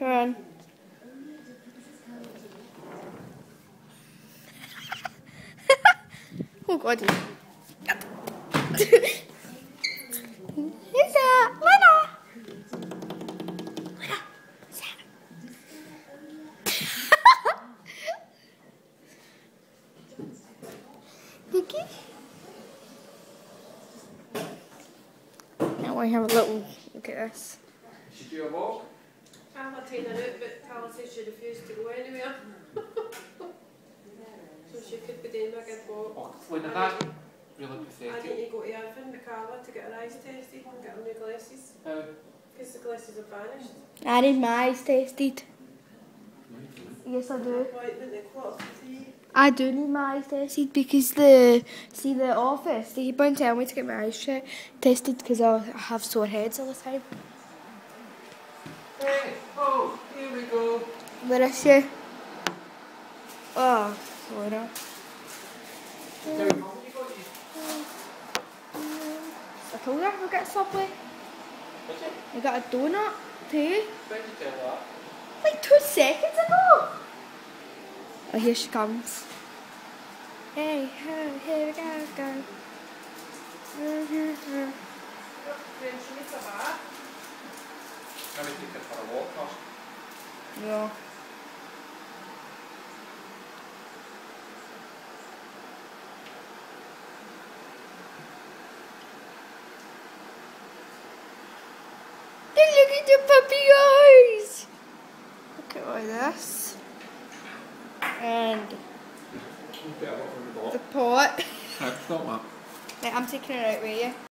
Come on. Oh God. Who's that? Lana. Lana. Who's that? Vicky. Now we have a little look at this. Should you do a walk? I'm not taking it, but Carla says she refused to go anywhere. So she could be doing a good walk. Oh, Lena, that's really I need pathetic. to go to Irvine with Carla to get her eyes tested and get her new glasses. Because the glasses have vanished. I need my eyes tested. Yes, I do. Appointment at 2:45. I do need my eyes tested because the office, they keep on telling me to get my eyes tested because I have sore heads all the time. Hey, oh, here we go. Where is she? Oh, sorry. Now, Mum, you got these. I told her we'll get Subway. What's it? I got a donut too. When did you tell that? Like 2 seconds ago. Oh, here she comes. Hey, ho, here we go. Then she needs a bath. Maybe take her for a walk first. Yeah. And look at the puppy eyes. Look at all this. And You better look on the the pot. Stop that. Right, I'm taking it out with you.